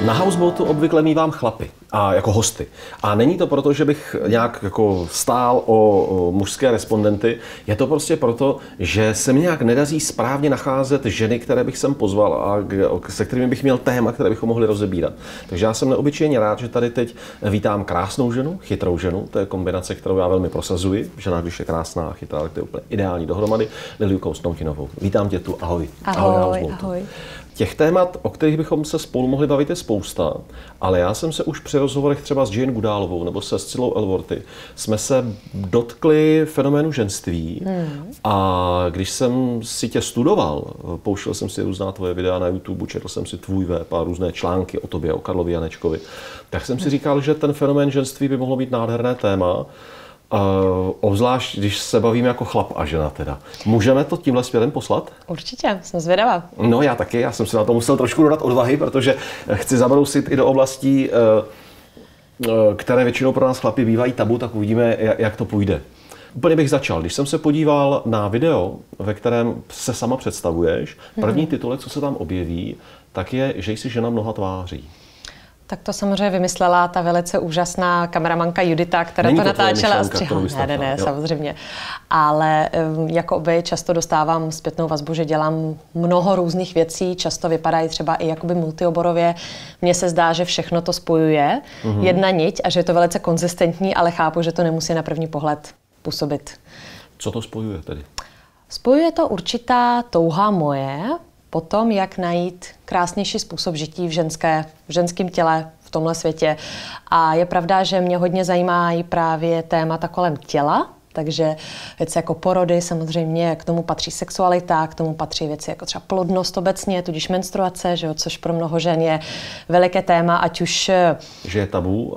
Na houseboatu obvykle mívám chlapy a jako hosty. A není to proto, že bych nějak jako stál o mužské respondenty, je to prostě proto, že se mi nějak nedaří správně nacházet ženy, které bych sem pozval a se kterými bych měl téma, které bychom mohli rozebírat. Takže já jsem neobyčejně rád, že tady teď vítám krásnou ženu, chytrou ženu, to je kombinace, kterou já velmi prosazuji. Žena, když je krásná a chytrá, tak to je úplně ideální dohromady. Liliu Kousnoutinovou. Vítám tě tu, ahoj. Ahoj. Těch témat, o kterých bychom se spolu mohli bavit, je spousta, ale já jsem se už při rozhovorech třeba s Jane Goodálovou nebo se Scillou Elworthy jsme se dotkli fenoménu ženství a když jsem si tě studoval, pouštěl jsem si různá tvoje videa na YouTube, četl jsem si tvůj web a různé články o tobě, o Karlovi Janečkovi, tak jsem si říkal, že ten fenomén ženství by mohlo být nádherné téma. Obzvlášť, když se bavíme jako chlap a žena teda. Můžeme to tímhle směrem poslat? Určitě, jsem zvědavá. No já taky, já jsem si na to musel trošku dodat odvahy, protože chci zabrousit i do oblastí, které většinou pro nás chlapi bývají tabu, tak uvidíme, jak to půjde. Úplně bych začal. Když jsem se podíval na video, ve kterém se sama představuješ, první titulek, co se tam objeví, tak je, že jsi žena mnoha tváří. Tak to samozřejmě vymyslela ta velice úžasná kameramanka Judita, která Není to natáčela a střihala. Ne, jo. samozřejmě. Ale jako by často dostávám zpětnou vazbu, že dělám mnoho různých věcí, často vypadají třeba i jakoby multioborově. Mně se zdá, že všechno to spojuje, jedna niť a že je to velice konzistentní, ale chápu, že to nemusí na první pohled působit. Co to spojuje tedy? Spojuje to určitá touha moje, potom, jak najít krásnější způsob žití v ženském těle v tomhle světě. A je pravda, že mě hodně zajímají právě témata kolem těla, takže věci jako porody, samozřejmě k tomu patří sexualita, k tomu patří věci jako třeba plodnost obecně, tudíž menstruace, že jo, což pro mnoho žen je veliké téma, ať už... Že je tabu,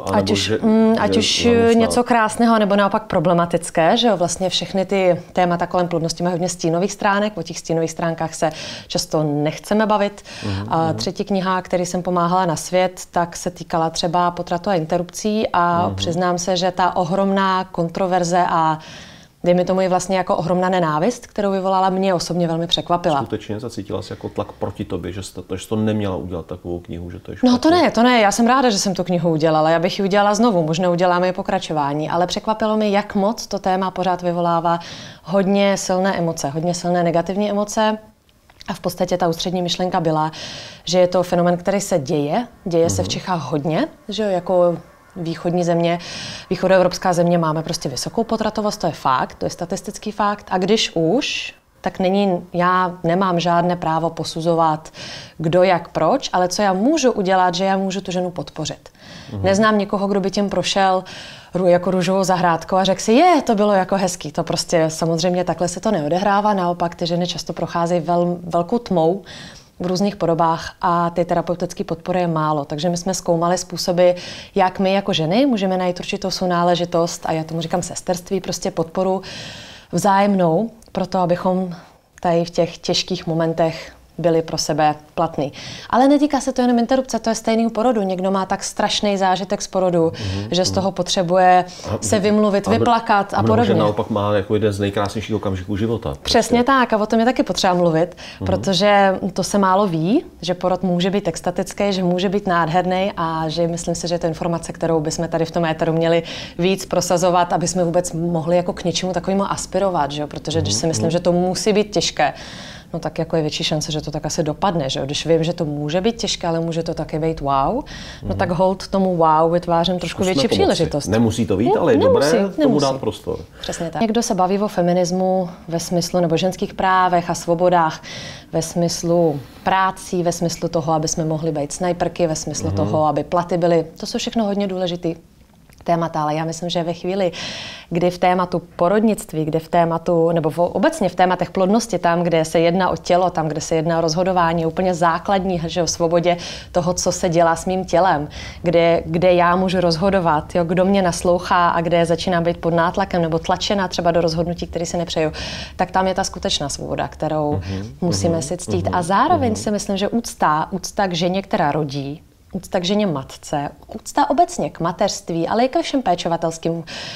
ať už něco krásného, nebo naopak problematické, že jo, vlastně všechny ty témata kolem plodnosti mají hodně stínových stránek, o těch stínových stránkách se často nechceme bavit. A třetí kniha, který jsem pomáhala na svět, tak se týkala třeba potratu a interrupcí a přiznám se, že ta ohromná kontroverze a dejme tomu i vlastně jako ohromná nenávist, kterou vyvolala, mě osobně velmi překvapila. Skutečně zacítila jsi jako tlak proti tobě, že jsi to neměla udělat takovou knihu, že to je špatně? No to ne, já jsem ráda, že jsem tu knihu udělala, já bych ji udělala znovu, možná uděláme i pokračování, ale překvapilo mi, jak moc to téma pořád vyvolává hodně silné emoce, hodně silné negativní emoce. A v podstatě ta ústřední myšlenka byla, že je to fenomén, který se děje se v Čechách hodně, že jo, jako východní země, východoevropská země máme prostě vysokou potratovost, to je fakt, to je statistický fakt. A když už, tak já nemám žádné právo posuzovat, kdo jak proč, ale co já můžu udělat, že já můžu tu ženu podpořit. Neznám někoho, kdo by tím prošel jako růžovou zahrádkou a řekl si, to bylo jako hezký. To prostě samozřejmě takhle se to neodehrává, naopak ty ženy často procházejí velkou tmou v různých podobách a ty terapeutické podpory je málo. Takže my jsme zkoumali způsoby, jak my jako ženy můžeme najít určitou sounáležitost a já tomu říkám sesterství, prostě podporu vzájemnou, proto abychom tady v těch těžkých momentech byli pro sebe platný. Ale netýká se to jenom interrupce, to je stejný u porodu. Někdo má tak strašný zážitek z porodu, že z toho potřebuje se vymluvit, vyplakat a podobně. Že naopak má jako jeden z nejkrásnějších okamžiků života. Přesně tak a o tom je taky potřeba mluvit, protože to se málo ví, že porod může být extatický, že může být nádherný a že myslím si, že to je informace, kterou bychom tady v tom éteru měli víc prosazovat, aby jsme vůbec mohli jako k něčemu takovému aspirovat, že jo? Protože když si myslím, že to musí být těžké, no tak jako je větší šance, že to tak asi dopadne, že jo? Když vím, že to může být těžké, ale může to taky být wow, no tak hold tomu wow vytvářím trošku větší příležitost. Nemusí to být, ale je dobré tomu dát prostor. Přesně tak. Někdo se baví o feminismu ve smyslu nebo ženských právech a svobodách, ve smyslu prácí, ve smyslu toho, aby jsme mohli být snajperky, ve smyslu toho, aby platy byly. To jsou všechno hodně důležitý témata, ale já myslím, že ve chvíli, kdy v tématu porodnictví, kde v tématu, nebo obecně v tématech plodnosti, tam, kde se jedná o tělo, tam, kde se jedná o rozhodování, je úplně základní, že o svobodě toho, co se dělá s mým tělem, kde já můžu rozhodovat, jo, kdo mě naslouchá a kde začínám být pod nátlakem nebo tlačena třeba do rozhodnutí, které si nepřeju, tak tam je ta skutečná svoboda, kterou musíme si ctít. A zároveň si myslím, že úcta k ženě, která rodí, úcta k ženě matce, úcta obecně k mateřství, ale i ke všem péčovatelským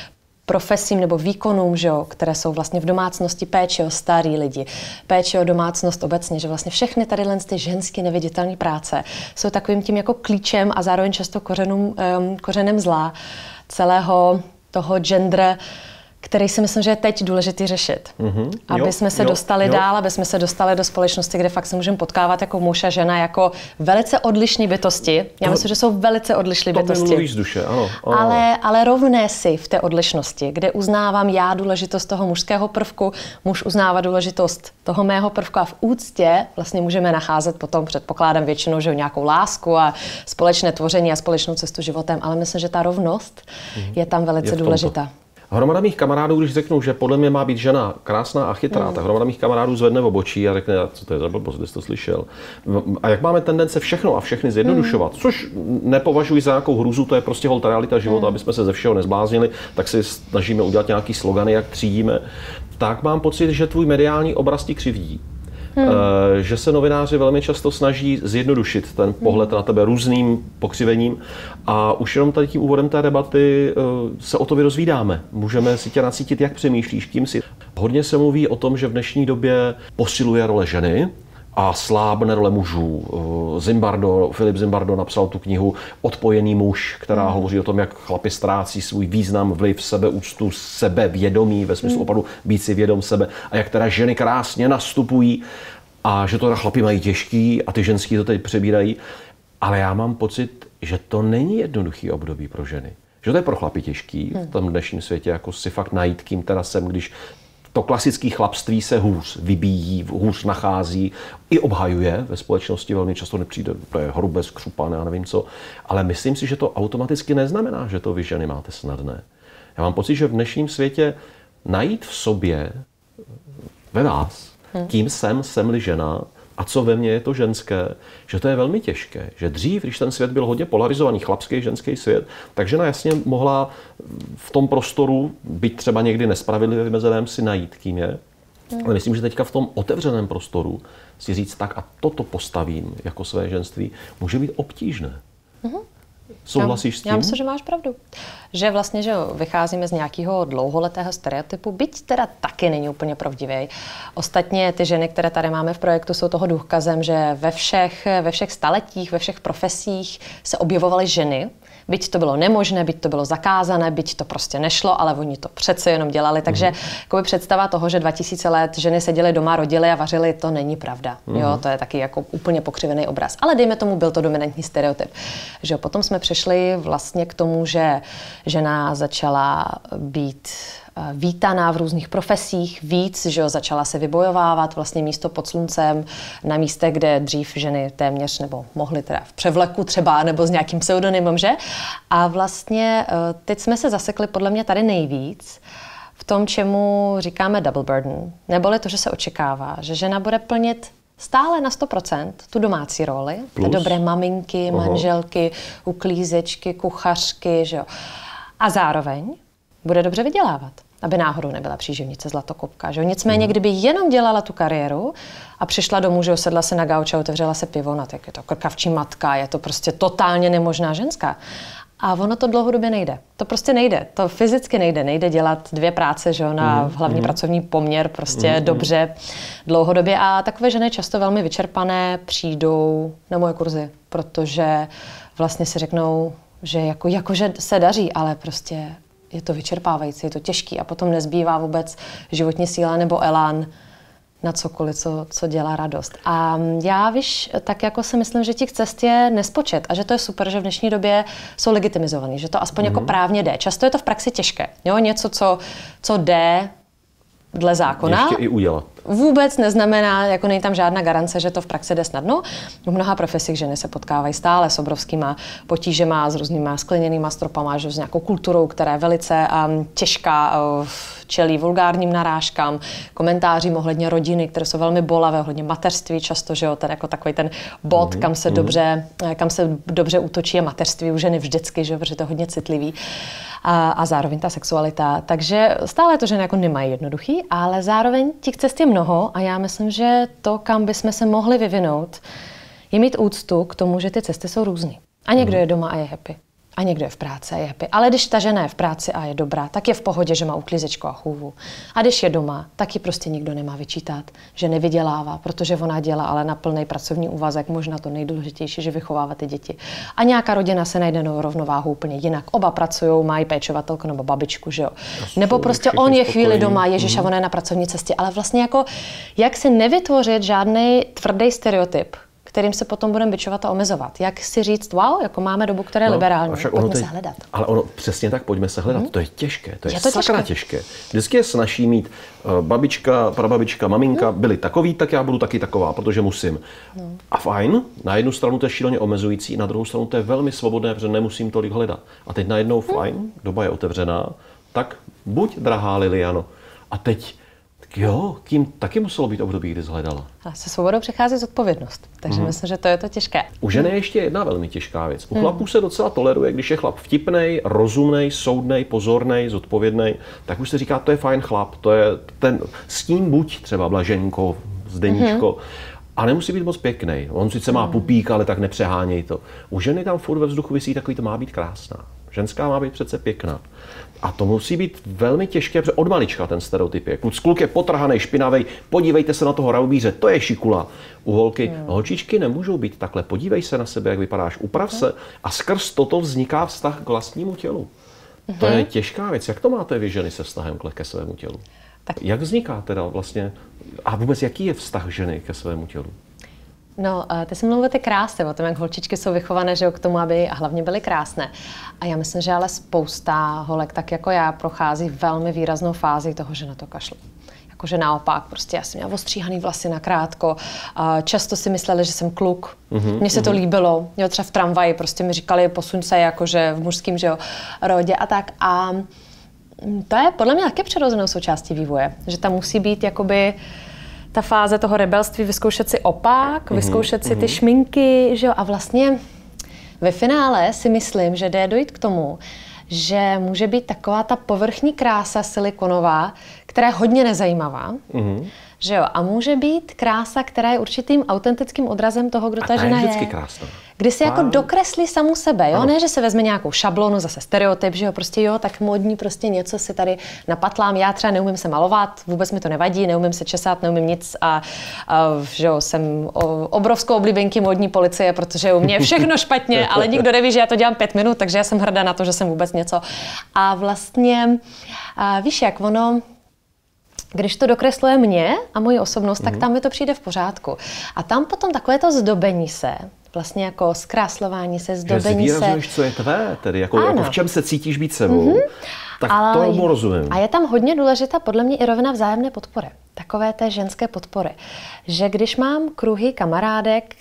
profesím nebo výkonům, že jo, které jsou vlastně v domácnosti, péče o starý lidi, péče o domácnost obecně, že vlastně všechny tady ty ženské neviditelné práce jsou takovým tím jako klíčem a zároveň často kořenem zla celého toho gender, který si myslím, že je teď důležitý řešit. Aby jsme se dostali dál, aby jsme se dostali do společnosti, kde fakt se můžeme potkávat jako muž a žena, jako velice odlišné bytosti. Já myslím, že jsou velice odlišné bytosti. To mluvíš z duše, ano. Ale rovné si v té odlišnosti, kde uznávám já důležitost toho mužského prvku, muž uznává důležitost toho mého prvku a v úctě vlastně můžeme nacházet potom, předpokládám většinou, že nějakou lásku a společné tvoření a společnou cestu životem, ale myslím, že ta rovnost je tam velice důležitá. Hromada mých kamarádů, když řeknou, že podle mě má být žena krásná a chytrá, tak hromada mých kamarádů zvedne v obočí a řekne, co to je za blbost, jsi to slyšel. A jak máme tendence všechno a všechny zjednodušovat, což nepovažuji za nějakou hruzu, to je prostě holt realita života, aby jsme se ze všeho nezbláznili, tak si snažíme udělat nějaký slogany, jak třídíme, tak mám pocit, že tvůj mediální obraz ti křivdí. Že se novináři velmi často snaží zjednodušit ten pohled na tebe různým pokřivením a už jenom tady tím úvodem té debaty se o tobě dozvídáme. Můžeme si tě nacítit, jak přemýšlíš, kým jsi. Hodně se mluví o tom, že v dnešní době posiluje role ženy a slábne role mužů. Filip Zimbardo napsal tu knihu Odpojený muž, která hovoří o tom, jak chlapi ztrácí svůj význam, vliv, sebeúctu, sebevědomí, ve smyslu opravdu být si vědom sebe a jak teda ženy krásně nastupují a že to chlapi mají těžký a ty ženský to teď přebírají. Ale já mám pocit, že to není jednoduchý období pro ženy. Že to je pro chlapy těžký v tom dnešním světě, jako si fakt najít, kým teda jsem, když to klasické chlapství se hůř vybíjí, hůř nachází, i obhajuje ve společnosti, velmi často nepřijde, to je hrubé, skřupané a nevím co. Ale myslím si, že to automaticky neznamená, že to vy ženy máte snadné. Já mám pocit, že v dnešním světě najít v sobě, ve vás, kým jsem-li žena, a co ve mně je to ženské, že to je velmi těžké. Že dřív, když ten svět byl hodně polarizovaný, chlapský, ženský svět, tak žena jasně mohla v tom prostoru, byť třeba někdy nespravedlivě vymezeném, si najít, kým je. Ale myslím, že teďka v tom otevřeném prostoru si říct tak a toto postavím jako své ženství, může být obtížné. Souhlasíš s tím? Já myslím, že máš pravdu. Že vlastně, že vycházíme z nějakého dlouholetého stereotypu, byť teda taky není úplně pravdivý. Ostatně ty ženy, které tady máme v projektu, jsou toho důkazem, že ve všech staletích, ve všech profesích se objevovaly ženy. Byť to bylo nemožné, byť to bylo zakázané, byť to prostě nešlo, ale oni to přece jenom dělali. Takže jakoby představa toho, že 2000 let ženy seděly doma, rodily a vařily, to není pravda. Jo, to je taky jako úplně pokřivený obraz. Ale dejme tomu, byl to dominantní stereotyp. Že potom jsme přišli vlastně k tomu, že žena začala být vítaná v různých profesích víc, že jo, začala se vybojovávat vlastně místo pod sluncem na místech, kde dřív ženy téměř nebo mohly teda v převleku třeba nebo s nějakým pseudonymem, že? A vlastně teď jsme se zasekli podle mě tady nejvíc v tom, čemu říkáme double burden, neboli to, že se očekává, že žena bude plnit stále na 100% tu domácí roli, ty dobré maminky, manželky, uklízečky, kuchařky, že jo. A zároveň bude dobře vydělávat, aby náhodou nebyla příživnice zlatokopka. Že? Nicméně, kdyby jenom dělala tu kariéru a přišla domů, že sedla se na gauč a otevřela se pivo, tak je to krkavčí matka, je to prostě totálně nemožná ženská. A ono to dlouhodobě nejde. To prostě nejde. To fyzicky nejde. Nejde dělat 2 práce, že na hlavní pracovní poměr prostě dobře dlouhodobě. A takové ženy často velmi vyčerpané přijdou na moje kurzy, protože vlastně si řeknou, že jakože se daří, ale prostě je to vyčerpávající, je to těžký a potom nezbývá vůbec životní síla nebo elán na cokoliv, co dělá radost. A já, víš, tak jako si myslím, že těch cest je nespočet a že to je super, že v dnešní době jsou legitimizovaný, že to aspoň jako právně jde. Často je to v praxi těžké. Jo? Něco, co jde dle zákona. Ještě i udělat. Vůbec neznamená, jako není tam žádná garance, že to v praxi jde snadno. V mnoha profesích ženy se potkávají stále s obrovskýma potížema, s různýma skleněnýma stropama, že s nějakou kulturou, která je velice těžká, čelí vulgárním narážkám, komentářím ohledně rodiny, které jsou velmi bolavé, ohledně mateřství, často, že jo, ten jako takový ten bod, kam se dobře útočí, je mateřství u ženy vždycky, že jo, protože to je hodně citlivý. A zároveň ta sexualita. Takže stále to ženy jako nemají jednoduchý, ale zároveň těch cest je mnoho a já myslím, že to, kam bychom se mohli vyvinout, je mít úctu k tomu, že ty cesty jsou různý. A někdo je doma a je happy. A někdo je v práci a je happy. Ale když ta žena je v práci a je dobrá, tak je v pohodě, že má uklízečku a chůvu. A když je doma, tak ji prostě nikdo nemá vyčítat, že nevydělává, protože ona dělá ale na plný pracovní úvazek, možná to nejdůležitější, že vychovává ty děti. A nějaká rodina se najde novou rovnováhu úplně jinak. Oba pracují, mají péčovatelku nebo babičku, že jo. Nebo prostě on je chvíli doma, ježiš, a ona je na pracovní cestě. Ale vlastně jako, jak si nevytvořit žádný tvrdý stereotyp, kterým se potom budeme bičovat a omezovat. Jak si říct, wow, jako máme dobu, která je liberální, pojďme se hledat. Ale ono, přesně tak, pojďme se hledat. To je těžké, to je sakra těžké. Vždycky je snaží mít babička, prababička, maminka, byli takový, tak já budu taky taková, protože musím. A fajn, na jednu stranu to je šíleně omezující, na druhou stranu to je velmi svobodné, protože nemusím tolik hledat. A teď najednou fajn, doba je otevřená, tak buď, drahá Liliano. A teď jo, tím taky muselo být období, kdy zhledala. A se svobodou přichází zodpovědnost, takže myslím, že to je to těžké. U ženy je ještě jedna velmi těžká věc. U chlapů se docela toleruje, když je chlap vtipnej, rozumnej, soudnej, pozornej, zodpovědnej, tak už se říká, to je fajn chlap, to je ten, s tím buď třeba Blaženko, Zdeníčko, a nemusí být moc pěknej. On sice má pupík, ale tak nepřeháněj to. U ženy tam furt ve vzduchu visí takový, to má být krásná. Ženská má být přece pěkná. A to musí být velmi těžké, protože od malička ten stereotyp je. Kluk je potrhanej, špinavej, podívejte se na toho raubíře, to je šikula. U holky, holčičky nemůžou být takhle, podívej se na sebe, jak vypadáš, uprav se a skrz toto vzniká vztah k vlastnímu tělu. To je těžká věc. Jak to máte vy ženy se vztahem ke svému tělu? Tak. Jak vzniká teda vlastně, a vůbec jaký je vztah ženy ke svému tělu? No, ty jsi mluvil o té kráse, o tom, jak holčičky jsou vychované, že jo, k tomu, aby a hlavně byly krásné. A já myslím, že ale spousta holek, tak jako já, prochází velmi výraznou fázi toho, že na to kašlu. Jakože naopak, prostě já jsem měla ostříhaný vlasy na krátko. Často si mysleli, že jsem kluk. Mně se to líbilo. Jo, třeba v tramvaji prostě mi říkali, posuň se, jakože v mužském, že jo, rodě a tak. A to je podle mě taky přirozenou součástí vývoje, že tam musí být jakoby ta fáze toho rebelství, vyzkoušet si opak, vyzkoušet si ty šminky, že jo, a vlastně ve finále si myslím, že jde dojít k tomu, že může být taková ta povrchní krása silikonová, která je hodně nezajímavá, že jo, a může být krása, která je určitým autentickým odrazem toho, kdo ta žena je. Vždycky krásná. Kdy si jako dokreslí samu sebe, jo, ano. Ne, že se vezme nějakou šablonu, zase stereotyp, že jo, prostě jo, tak módní prostě něco si tady napatlám, já třeba neumím se malovat, vůbec mi to nevadí, neumím se česat, neumím nic a že jo, jsem obrovskou oblíbenky módní policie, protože u mě je všechno špatně, ale nikdo neví, že já to dělám 5 minut, takže já jsem hrdá na to, že jsem vůbec něco. A vlastně, víš, jak ono, když to dokresluje mě a moji osobnost, tak tam mi to přijde v pořádku. A tam potom takové to zdobení se, vlastně jako zkreslování se, zdobení se. Že zvýrazňuješ, co je tvé, tedy jako v čem se cítíš být sebou. Tak ale tomu rozumím. A je tam hodně důležitá podle mě i rovina vzájemné podpory. Takové té ženské podpory. Že když mám kruhy kamarádek,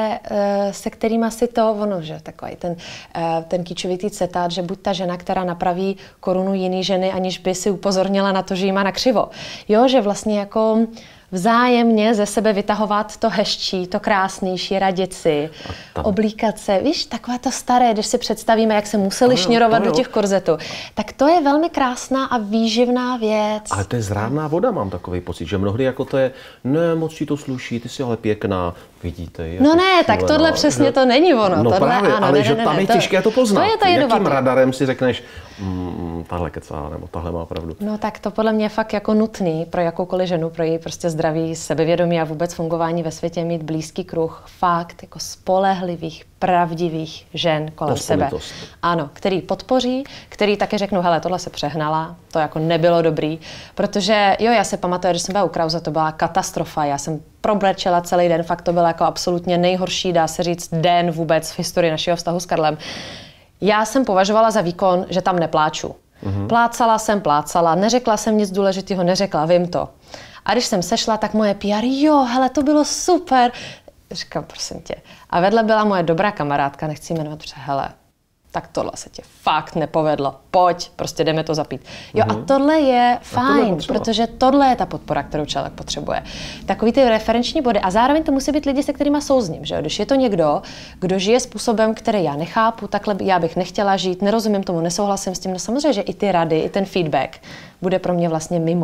se kterými si to, ono, že takový ten kýčovitý citát, že buď ta žena, která napraví korunu jiný ženy, aniž by si upozornila na to, že jí má nakřivo. Jo, že vlastně jako vzájemně ze sebe vytahovat to hezčí, to krásnější, radit si, oblíkat se. Víš, takové to staré, když si představíme, jak se museli šněrovat do těch korzetů. Tak to je velmi krásná a výživná věc. Ale to je zrádná voda, mám takový pocit, že mnohdy jako to je, ne, moc ti to sluší, ty jsi ale pěkná, vidíte. No ne, tak tohle přesně to není ono. No tohle, právě, ano, ale že tam je těžké to poznat. To je to jakým radarem si řekneš, tahle kecá, nebo tahle má pravdu. No tak to podle mě je fakt jako nutný pro jakoukoliv ženu, pro její prostě zdraví, sebevědomí a vůbec fungování ve světě mít blízký kruh fakt jako spolehlivých, pravdivých žen kolem sebe. Ano, který podpoří, který taky řeknou, hele, tohle se přehnala, to jako nebylo dobrý, protože jo, já se pamatuju, když jsem byla u Krause, to byla katastrofa, já jsem probrečela celý den, fakt to byl jako absolutně nejhorší, dá se říct, den vůbec v historii našeho vztahu s Karlem. Já jsem považovala za výkon, že tam nepláču. Plácala jsem, neřekla jsem nic důležitého, neřekla, vím to. A když jsem sešla, tak moje PR, jo, hele, to bylo super. Říkám, prosím tě. A vedle byla moje dobrá kamarádka, nechci jmenovat, protože hele, tak tohle se ti fakt nepovedlo. Pojď, prostě jdeme to zapít. Jo, a tohle je fajn, protože tohle je ta podpora, kterou člověk potřebuje. Takový ty referenční body. A zároveň to musí být lidi, se kterými souzním. Že? Když je to někdo, kdo žije způsobem, který já nechápu, takhle já bych nechtěla žít, nerozumím tomu, nesouhlasím s tím, no samozřejmě, že i ty rady, i ten feedback bude pro mě vlastně mimo.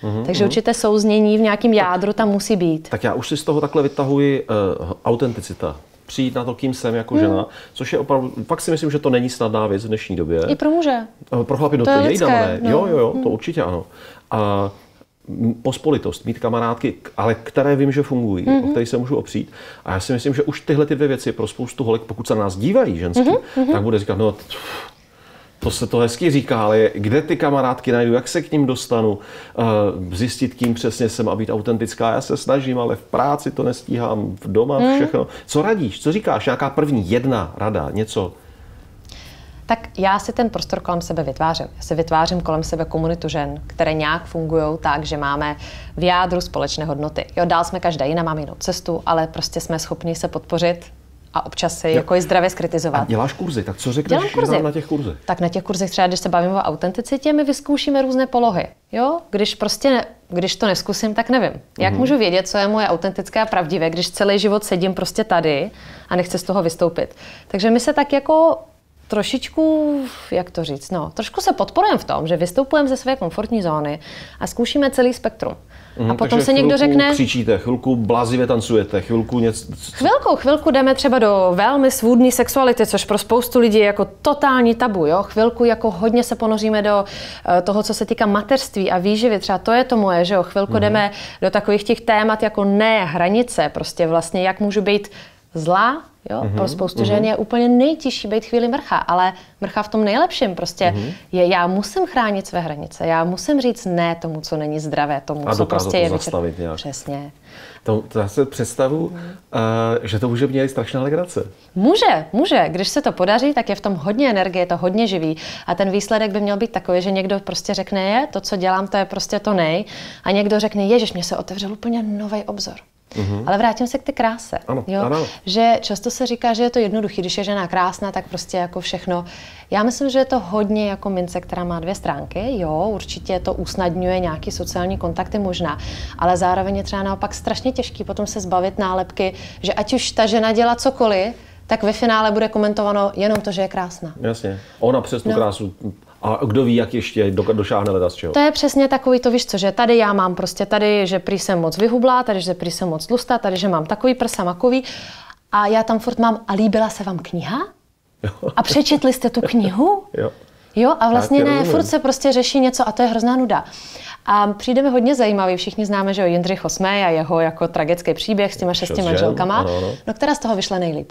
Takže určité souznění v nějakém jádru tam musí být. Tak já už si z toho takhle vytahuji autenticita. Přijít na to, kým jsem jako žena, což je opravdu, fakt si myslím, že to není snadná věc v dnešní době. I pro muže. Pro chlapy, no to je lidské, no. Jo, to určitě ano. A pospolitost, mít kamarádky, ale které vím, že fungují, o které se můžu opřít. A já si myslím, že už tyhle ty dvě věci pro spoustu holek, pokud se na nás dívají ženský, tak bude říkat, no to se to hezky říká, ale kde ty kamarádky najdu, jak se k ním dostanu, zjistit, kým přesně jsem a být autentická. Já se snažím, ale v práci to nestíhám, v doma všechno. Co radíš, co říkáš, nějaká první jedna rada, něco? Tak já si ten prostor kolem sebe vytvářím. Já si vytvářím kolem sebe komunitu žen, které nějak fungují tak, že máme v jádru společné hodnoty. Jo, dál jsme každá jiná, máme jinou cestu, ale prostě jsme schopni se podpořit a občas si jako i zdravě skritizovat. A děláš kurzy, tak co řekneš na těch kurzech? Tak na těch kurzech třeba, když se bavíme o autenticitě, my vyzkoušíme různé polohy. Jo? Když to neskusím, tak nevím. Jak můžu vědět, co je moje autentické a pravdivé, když celý život sedím prostě tady a nechci z toho vystoupit. Takže my se tak jako trošičku, jak to říct, trošku se podporujeme v tom, že vystupujeme ze své komfortní zóny a zkoušíme celý spektrum. A potom se někdo řekne... křičíte, chvilku blázivě tancujete, chvilku něco... Chvilku jdeme třeba do velmi svůdné sexuality, což pro spoustu lidí je jako totální tabu, jo? Chvilku jako hodně se ponoříme do toho, co se týká mateřství a výživy, třeba to je to moje, že jo? Chvilku jdeme do takových těch témat jako ne hranice, prostě vlastně jak můžu být zlá, jo? Pro spoustu žen je úplně nejtěžší být chvíli mrcha, ale mrcha v tom nejlepším prostě je, já musím chránit své hranice, já musím říct ne tomu, co není zdravé, tomu, co prostě je zastavit nějak. Přesně. To já si představu, že to může být strašná legrace. Může. Když se to podaří, tak je v tom hodně energie, je to hodně živý. A ten výsledek by měl být takový, že někdo prostě řekne, to, co dělám, to je prostě to nej. A někdo řekne, ježiš, mě se otevřel úplně nový obzor. Ale vrátím se k té kráse. Ano. Že často se říká, že je to jednoduchý, když je žena krásná, tak prostě jako všechno. Já myslím, že je to hodně jako mince, která má dvě stránky. Jo, určitě to usnadňuje nějaký sociální kontakty možná, ale zároveň je třeba naopak strašně těžký potom se zbavit nálepky, že ať už ta žena dělá cokoliv, tak ve finále bude komentováno jenom to, že je krásná. Jasně. Ona přes tu krásu. A kdo ví, jak ještě došáhne leda z čeho? To je přesně takový to, víš co, že tady já mám prostě tady, že prý jsem moc vyhublá, tady, že prý jsem moc tlustá, tady, že mám takový prsa, makový. A já tam furt mám, a líbila se vám kniha? Jo. A přečetli jste tu knihu? Jo, a vlastně ne, furt se prostě řeší něco a to je hrozná nuda. A přijde mi hodně zajímavý, všichni známe, že Jindřich VIII a jeho jako tragický příběh s těma 6 manželkama, no která z toho vyšla nejlíp?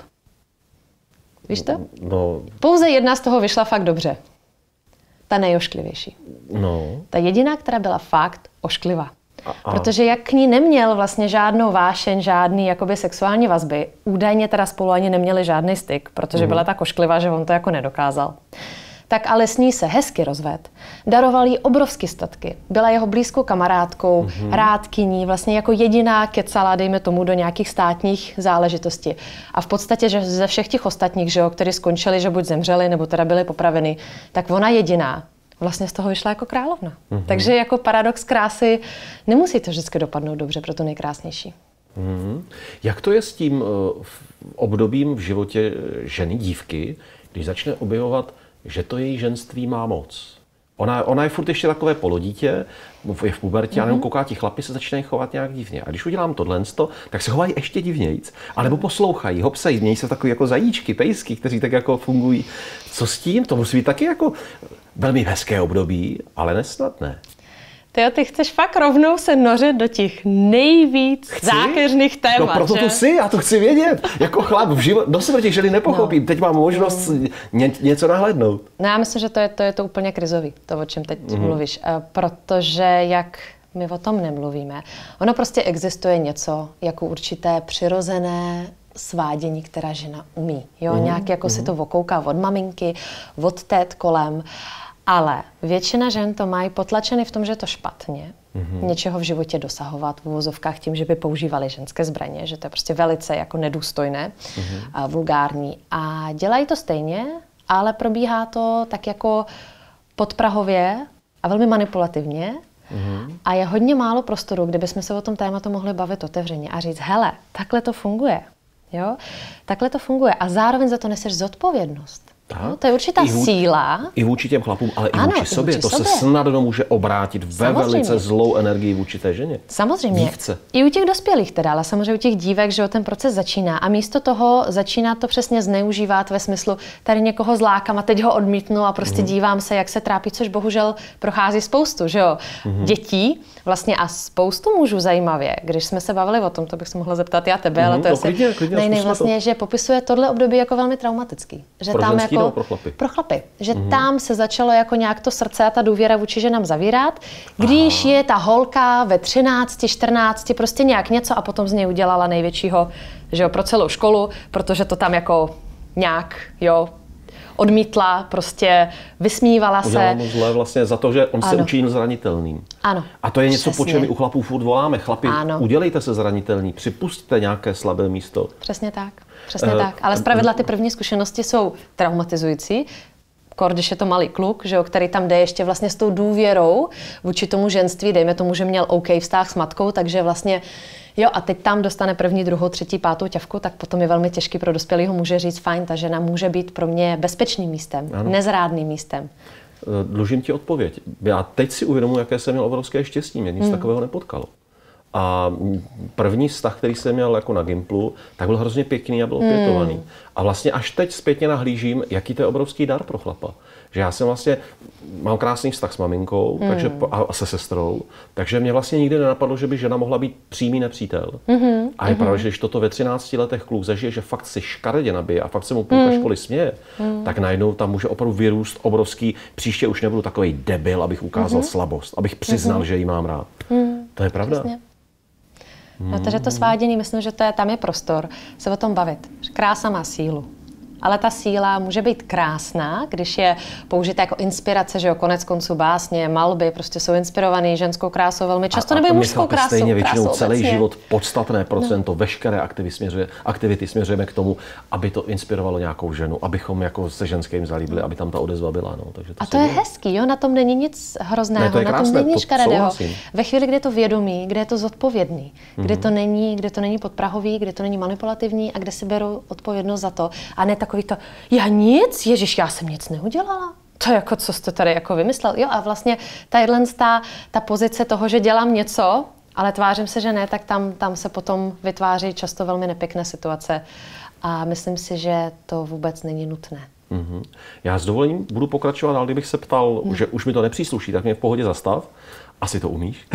Víš to? No. Pouze jedna z toho vyšla fakt dobře. Ta nejošklivější. Ta jediná, která byla fakt ošklivá. Protože jak k ní neměl vlastně žádnou vášeň, žádný jakoby sexuální vazby, údajně teda spolu ani neměli žádný styk, protože byla tak ošklivá, že on to jako nedokázal. Tak ale s ní se hezky rozvedl. Daroval jí obrovský statky. Byla jeho blízkou kamarádkou, rádkyní, vlastně jako jediná kecala, dejme tomu, do nějakých státních záležitostí. A v podstatě, že ze všech těch ostatních, že jo, kteří skončili, že buď zemřeli, nebo teda byli popraveni, tak ona jediná vlastně z toho vyšla jako královna. Takže jako paradox krásy nemusí to vždycky dopadnout dobře pro to nejkrásnější. Jak to je s tím obdobím v životě ženy, dívky, když začne objevovat, že to její ženství má moc? Ona je furt ještě takové polodítě, je v pubertě, ale kouká, ti chlapi se začínají chovat nějak divně. A když udělám tohle, tak se chovají ještě divnějc. A nebo poslouchají, hopsají, mějí se takový jako zajíčky, pejsky, kteří tak jako fungují. Co s tím? To musí být taky jako velmi hezké období, ale nesnadné. Ty chceš fakt rovnou se nořit do těch nejvíc zákeřných témat, no proto že? tu jsi, já to chci vědět. Jako chlap v životě, do sebe těch ženy nepochopím. Teď mám možnost něco nahlédnout. No já myslím, že to je to úplně krizový, to, o čem teď mluvíš. Protože jak my o tom nemluvíme, ono prostě existuje něco jako určité přirozené svádění, která žena umí. Jo? Nějak jako si to okouká od maminky, od tét kolem. Ale většina žen to mají potlačeny v tom, že je to špatně. Něčeho v životě dosahovat v uvozovkách tím, že by používali ženské zbraně, že to je prostě velice jako nedůstojné a vulgární. A dělají to stejně, ale probíhá to tak jako podprahově a velmi manipulativně. A je hodně málo prostoru, kde bychom se o tom tématu mohli bavit otevřeně a říct, hele, takhle to funguje. Jo? Takhle to funguje a zároveň za to neseš zodpovědnost. No, to je určitá síla. I vůči těm chlapům, ale ano, i vůči sobě. To sobě. se snadno může obrátit ve velice zlou energii vůči té ženě. Samozřejmě. Dívce. I u těch dospělých teda, ale samozřejmě u těch dívek, že ten proces začíná. A místo toho začíná to přesně zneužívat ve smyslu, tady někoho zlákám a teď ho odmítnu a prostě dívám se, jak se trápí, což bohužel prochází spoustu, že jo, dětí. Vlastně a spoustu mužů zajímavě, když jsme se bavili o tom, to bych se mohla zeptat já tebe, ale to je klidně, vlastně, že popisuje tohle období jako velmi traumatický. Že pro tam ženský, jako pro chlapy? Pro chlapy. Že tam se začalo jako nějak to srdce a ta důvěra vůči ženám zavírat, když je ta holka ve 13, 14, prostě nějak něco a potom z něj udělala největšího, že jo, pro celou školu, protože to tam jako nějak, jo, odmítla, prostě vysmívala se. Udělala mu zle vlastně za to, že on se učinil zranitelným. Ano. A to je něco, přesně. po čem my u chlapů furt voláme. Chlapi, udělejte se zranitelný, připusťte nějaké slabé místo. Přesně tak. Přesně tak. Ale zpravidla ty první zkušenosti jsou traumatizující. Když je to malý kluk, že jo, který tam jde ještě vlastně s tou důvěrou vůči tomu ženství, dejme tomu, že měl OK vztah s matkou, takže vlastně jo, a teď tam dostane první, druhou, třetí, pátou ťavku, tak potom je velmi těžký pro dospělého muže říct, fajn, ta žena může být pro mě bezpečným místem, nezrádným místem. Dlužím ti odpověď. Já teď si uvědomuji, jaké jsem měl obrovské štěstí, mě nic takového nepotkalo. A první vztah, který jsem měl jako na Gimplu, tak byl hrozně pěkný a byl opětovaný. A vlastně až teď zpětně nahlížím, jaký to je obrovský dar pro chlapa. Že já jsem vlastně, mám krásný vztah s maminkou takže, a se sestrou, takže mě vlastně nikdy nenapadlo, že by žena mohla být přímý nepřítel. A je pravda, že když toto ve 13 letech kluk zažije, že fakt si škaredě nabije a fakt se mu půlka školy směje, tak najednou tam může opravdu vyrůst obrovský, příště už nebudu takovej debil, abych ukázal slabost, abych přiznal, že ji mám rád. To je pravda. Přesně. Protože to svádění, myslím, že tam je prostor se o tom bavit. Krása má sílu. Ale ta síla může být krásná, když je použita jako inspirace, že jo, konec konců básně, malby, prostě jsou inspirovaný ženskou krásou velmi často, nebo i mužskou krásou. Stejně většinou celý život podstatné procento, veškeré aktivity směřujeme k tomu, aby to inspirovalo nějakou ženu, abychom jako se ženským zalíbili, aby tam ta odezva byla. No. Takže to je hezký, jo, na tom není nic hrozného, ne, to je krásné, na tom není škaredého. Souhlasím. Ve chvíli, kdy je to vědomí, kde je to zodpovědný, kde to není podprahový, kde to není manipulativní a kde si beru odpovědnost za to. A ne takový to, já nic, ježiš, já jsem nic neudělala. To je jako, co jste tady jako vymyslel. Jo, a vlastně ta pozice toho, že dělám něco, ale tvářím se, že ne, tak tam se potom vytváří často velmi nepěkné situace. A myslím si, že to vůbec není nutné. Já s dovolením budu pokračovat dál, kdybych se ptal, že už mi to nepřísluší, tak mě v pohodě zastav. Asi to umíš.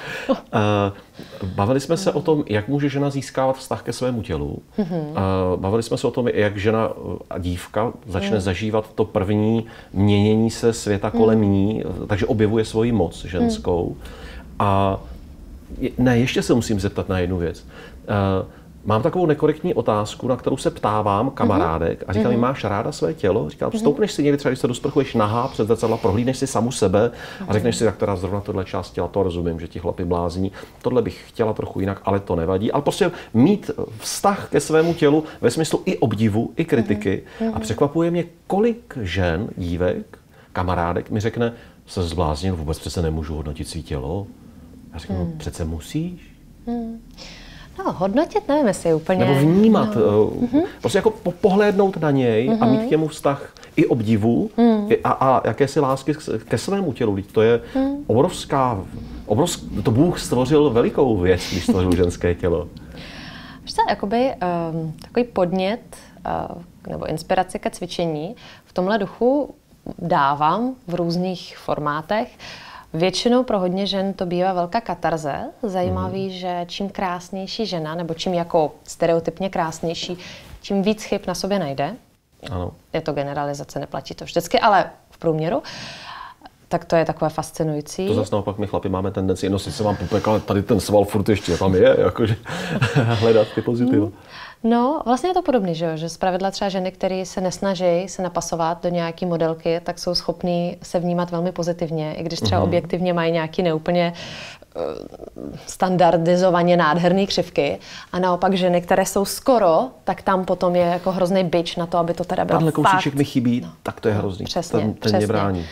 Bavili jsme se o tom, jak může žena získávat vztah ke svému tělu. Bavili jsme se o tom, jak žena a dívka začne zažívat to první měnění se světa kolem ní, takže objevuje svoji moc ženskou. A ještě se musím zeptat na jednu věc. Mám takovou nekorektní otázku, na kterou se ptávám kamarádek a říkám, máš ráda své tělo? Říkám, stoupneš si někdy třeba, když se dosprchuješ nahá před zrcadla, prohlídneš si samu sebe a řekneš si, tak teda zrovna tohle část těla, to rozumím, že ti chlapi blázní, tohle bych chtěla trochu jinak, ale to nevadí. Ale prostě mít vztah ke svému tělu ve smyslu i obdivu, i kritiky. A překvapuje mě, kolik žen, dívek, kamarádek mi řekne, se zbláznil, vůbec přece nemůžu hodnotit svý tělo. Já řeknu, přece musíš. No, hodnotit nevím, jestli úplně... Nebo vnímat, prostě jako pohlédnout na něj a mít k němu vztah i obdivu a jakési lásky ke svému tělu. To je obrovská, to Bůh stvořil velikou věc, když stvořil ženské tělo. Víš co, jakoby takový podnět nebo inspiraci ke cvičení v tomhle duchu dávám v různých formátech. Většinou pro hodně žen to bývá velká katarze. Zajímavý, že čím krásnější žena, nebo čím jako stereotypně krásnější, čím víc chyb na sobě najde. Ano. Je to generalizace, neplatí to vždycky, ale v průměru. Tak to je takové fascinující. To zase naopak my chlapi máme tendenci, sice mám pupek, ale tady ten sval furt ještě tam je, jakože hledat ty pozitiva. No, vlastně je to podobný, že zpravidla třeba ženy, které se nesnaží se napasovat do nějaký modelky, tak jsou schopný se vnímat velmi pozitivně, i když třeba objektivně mají nějaký neúplně standardizovaně nádherný křivky. A naopak ženy, které jsou skoro, tak tam potom je jako hrozný bič na to, aby to teda bylo Tenhle fakt. kousíček mi chybí, tak to je hrozný. Přesně, ten mě brání.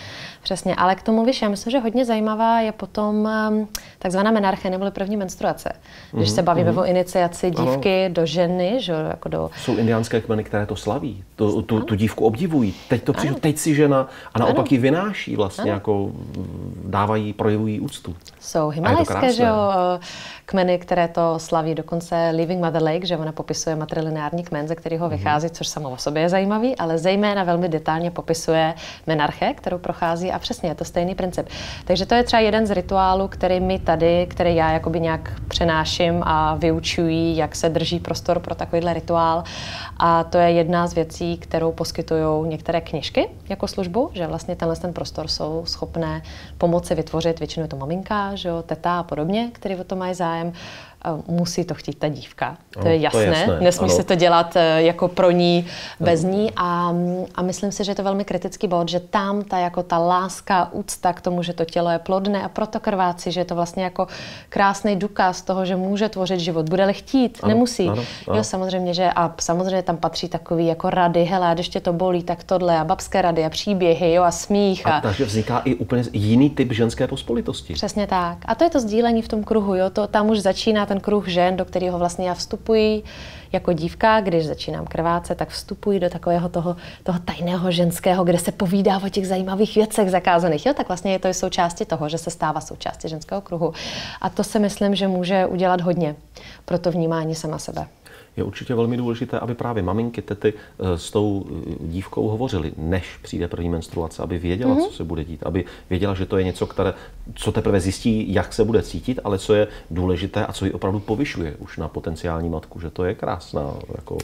Přesně, ale k tomu víš, já myslím, že hodně zajímavá je potom takzvaná menarche, neboli první menstruace. Když se bavíme o iniciaci dívky do ženy, že jako do... Jsou indiánské kmeny, které to slaví, tu dívku obdivují. Teď to přišlo, teď si žena a naopak ji vynáší vlastně, jako dávají, projevují úctu. Jsou himalajské, že jo, kmeny, které to slaví, dokonce Living Mother Lake, že ona popisuje matrilineární kmen, ze kterého vychází, což samo o sobě je zajímavý, ale zejména velmi detailně popisuje menarche, kterou prochází a přesně je to stejný princip. Takže to je třeba jeden z rituálů, který my tady, který já jakoby nějak přenáším a vyučuji, jak se drží prostor pro takovýhle rituál. A to je jedna z věcí, kterou poskytují některé knížky jako službu, že vlastně ten prostor jsou schopné pomoci vytvořit, většinou je to maminka, že jo, teta a podobně, který o to mají zájem. Musí to chtít ta dívka, to je jasné. Nesmí se to dělat jako pro ní, bez ní a myslím si, že je to velmi kritický bod, že tam ta láska, úcta k tomu, že to tělo je plodné a proto krvácí, že je to vlastně jako krásný důkaz toho, že může tvořit život, bude-li chtít, nemusí. Jo, samozřejmě, že a samozřejmě tam patří takový jako rady, hele, když tě to bolí, tak tohle a babské rady a příběhy, jo, a smích. Takže vzniká i úplně jiný typ ženské pospolitosti. Přesně tak. A to je to sdílení v tom kruhu, jo, to tam už začíná ten kruh žen, do kterého vlastně já vstupuji jako dívka, když začínám krvácet, tak vstupuji do takového toho tajného ženského, kde se povídá o těch zajímavých věcech zakázaných. Jo, tak vlastně je to součástí toho, že se stává součástí ženského kruhu. A to si myslím, že může udělat hodně pro to vnímání sama sebe. Je určitě velmi důležité, aby právě maminky, tety s tou dívkou hovořily, než přijde první menstruace, aby věděla, co se bude dít, aby věděla, že to je něco, co teprve zjistí, jak se bude cítit, ale co je důležité a co ji opravdu povyšuje už na potenciální matku, že to je krásná jako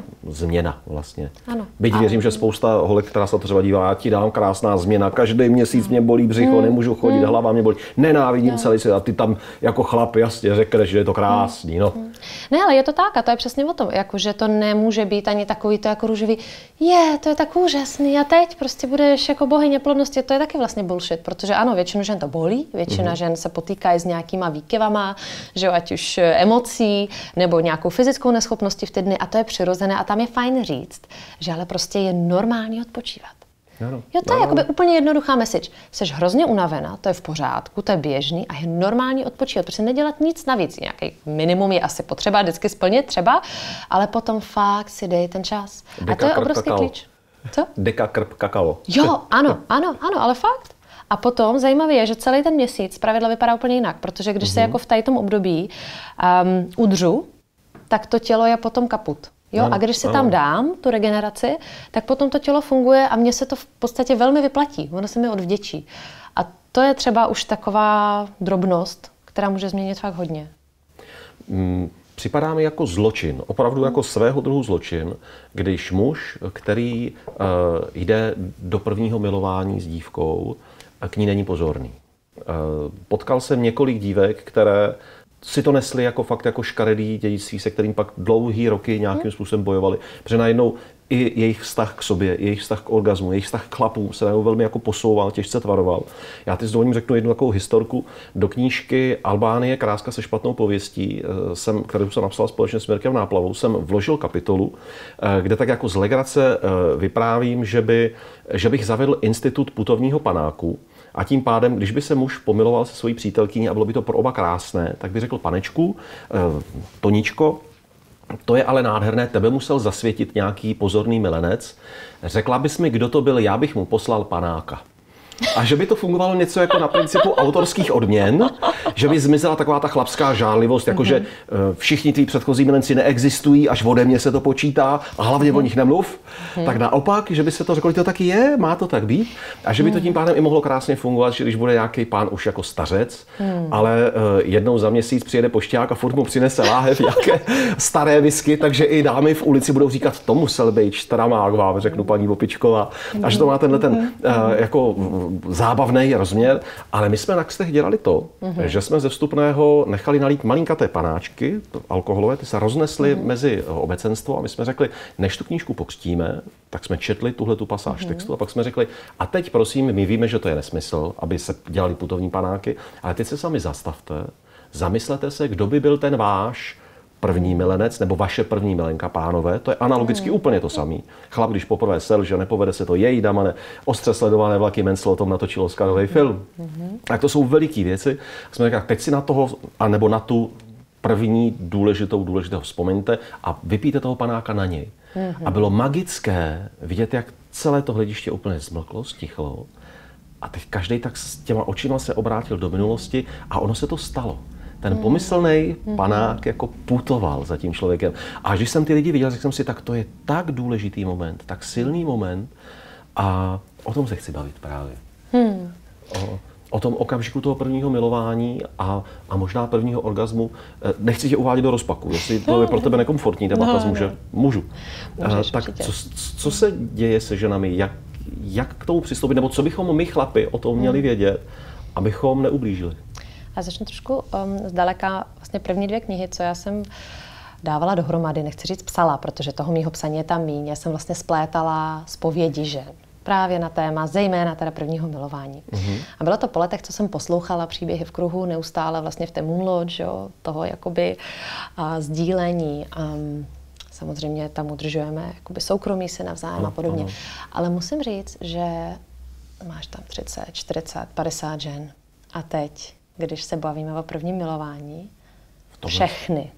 změna vlastně. Ano. Byť věřím, že spousta holek, která se to třeba dívá, já ti dám krásná změna, každý měsíc mě bolí břicho, nemůžu chodit, hlava mě bolí, nenávidím celý svět a ty tam jako chlap jasně řekneš, že je to krásný. No. Ne, ale je to tak a to je přesně o tom, jako, že to nemůže být ani takový to jako růžový, to je tak úžasný a teď prostě budeš jako bohyně plodnosti, to je taky vlastně bullshit, protože ano, většinu žen to bolí, většina žen se potýká s nějakýma výkyvama, že jo, ať už emocí nebo nějakou fyzickou neschopností v ty dny a to je přirozené a tam je fajn říct, že ale prostě je normální odpočívat. Jo, to je jakoby úplně jednoduchá message. Jseš hrozně unavená, to je v pořádku, to je běžný a je normální odpočívat, protože nedělat nic navíc. Nějaký minimum je asi potřeba vždycky splnit třeba, ale potom fakt si dej ten čas. A to je obrovský klíč. Co? Deka krp kakao. Jo, ano, ale fakt. A potom zajímavé je, že celý ten měsíc pravidla vypadá úplně jinak, protože když se jako v tom období udřu, tak to tělo je potom kaput. Jo, a když si tam dám tu regeneraci, tak potom to tělo funguje a mně se to v podstatě velmi vyplatí. Ono se mi odvděčí. A to je třeba už taková drobnost, která může změnit fakt hodně. Připadá mi jako zločin, opravdu jako svého druhu zločin, když muž, který jde do prvního milování s dívkou, k ní není pozorný. Potkal jsem několik dívek, které si to nesli jako fakt jako škaredý dědictví, se kterým pak dlouhý roky nějakým způsobem bojovali. Protože najednou i jejich vztah k sobě, jejich vztah k orgazmu, jejich vztah k chlapům se najednou velmi jako posouval, těžce tvaroval. Já teď s dovolím řeknu jednu takovou historku. Do knížky Albánie, kráska se špatnou pověstí, kterou jsem napsal společně s Mirkem Náplavou, jsem vložil kapitolu, kde tak jako z legrace vyprávím, že bych zavedl institut putovního panáku. A tím pádem, když by se muž pomiloval se svojí přítelkyní a bylo by to pro oba krásné, tak by řekl: panečku, Toníčko, to je ale nádherné, tebe musel zasvětit nějaký pozorný milenec. Řekla bys mi, kdo to byl, já bych mu poslal panáka. A že by to fungovalo něco jako na principu autorských odměn, že by zmizela taková ta chlapská žárlivost, jakože všichni tví předchozí milenci neexistují, až ode mě se to počítá a hlavně o nich nemluv. Tak naopak, že by se to řeklo, že to taky je, má to tak být. A že by to tím pádem i mohlo krásně fungovat, že když bude nějaký pán už jako stařec, ale jednou za měsíc přijede pošťák a furt mu přinese láhev nějaké staré whisky, takže i dámy v ulici budou říkat: to musel být štramák, vám řeknu paní Opičková. A že to má tenhle ten jako zábavný rozměr, ale my jsme na kstech dělali to, že jsme ze vstupného nechali nalít malinkaté panáčky alkoholové, ty se roznesly mezi obecenstvo a my jsme řekli, než tu knížku pokřtíme, tak jsme četli tuhletu pasáž textu a pak jsme řekli: a teď prosím, my víme, že to je nesmysl, aby se dělali putovní panáky, ale teď se sami zastavte, zamyslete se, kdo by byl ten váš první milenec nebo vaše první milenka, pánové, to je analogicky úplně to samý. Chlap, když poprvé selže, nepovede se to, její damane, ostře sledované vlaky, Menzel o tom natočil Oscarový film. Tak to jsou veliké věci. Jsme říkali, teď si na toho, anebo na tu první důležitého vzpomeňte a vypijte toho panáka na něj. A bylo magické vidět, jak celé to hlediště úplně zmlklo, stichlo. A teď každý tak s těma očima se obrátil do minulosti a ono se to stalo. Ten pomyslný panák jako putoval za tím člověkem. A když jsem ty lidi viděl, řekl jsem si, tak to je tak důležitý moment, tak silný moment a o tom se chci bavit právě. O tom okamžiku toho prvního milování a možná prvního orgazmu. Nechci tě uvádět do rozpaku, jestli to je pro tebe nekomfortní téma, můžu. Tak co se děje se ženami, jak k tomu přistoupit, nebo co bychom my chlapi o tom měli vědět, abychom neublížili? Já začnu trošku zdaleka, vlastně první 2 knihy, co já jsem dávala dohromady, nechci říct psala, protože toho mýho psaní je tam míň, já jsem vlastně splétala zpovědi žen. Právě na téma, zejména teda prvního milování. A bylo to po letech, co jsem poslouchala příběhy v kruhu, neustále vlastně v té Moon Lodge, jo, toho jakoby sdílení. Samozřejmě tam udržujeme jakoby soukromí si navzájem a podobně. Ale musím říct, že máš tam 30, 40, 50 žen. A teď, když se bavíme o prvním milování, všechny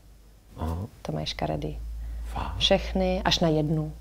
to mají škaredý. Všechny až na jednu.